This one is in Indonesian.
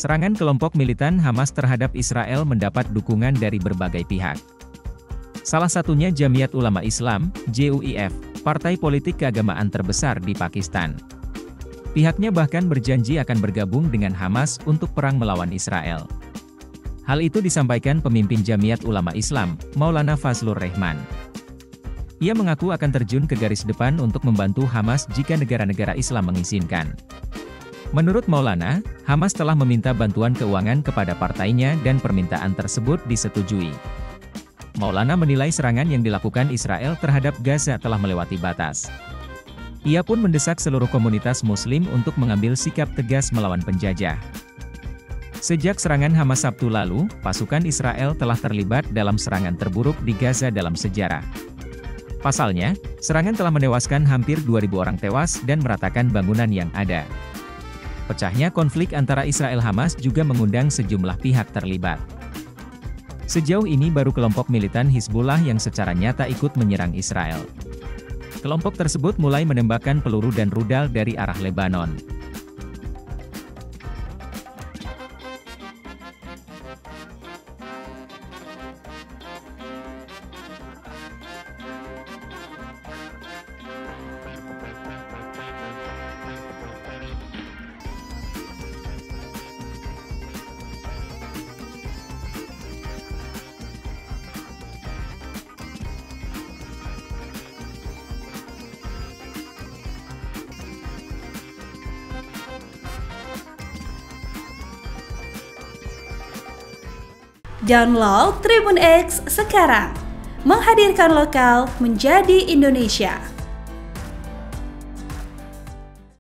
Serangan kelompok militan Hamas terhadap Israel mendapat dukungan dari berbagai pihak. Salah satunya Jamiat Ulama Islam, JUIF, partai politik keagamaan terbesar di Pakistan. Pihaknya bahkan berjanji akan bergabung dengan Hamas untuk perang melawan Israel. Hal itu disampaikan pemimpin Jamiat Ulama Islam, Maulana Fazlur Rehman. Ia mengaku akan terjun ke garis depan untuk membantu Hamas jika negara-negara Islam mengizinkan. Menurut Maulana, Hamas telah meminta bantuan keuangan kepada partainya dan permintaan tersebut disetujui. Maulana menilai serangan yang dilakukan Israel terhadap Gaza telah melewati batas. Ia pun mendesak seluruh komunitas Muslim untuk mengambil sikap tegas melawan penjajah. Sejak serangan Hamas Sabtu lalu, pasukan Israel telah terlibat dalam serangan terburuk di Gaza dalam sejarah. Pasalnya, serangan telah menewaskan hampir 2.000 orang tewas dan meratakan bangunan yang ada. Pecahnya konflik antara Israel-Hamas juga mengundang sejumlah pihak terlibat. Sejauh ini baru kelompok militan Hizbullah yang secara nyata ikut menyerang Israel. Kelompok tersebut mulai menembakkan peluru dan rudal dari arah Lebanon. Download Tribun X sekarang, menghadirkan lokal menjadi Indonesia.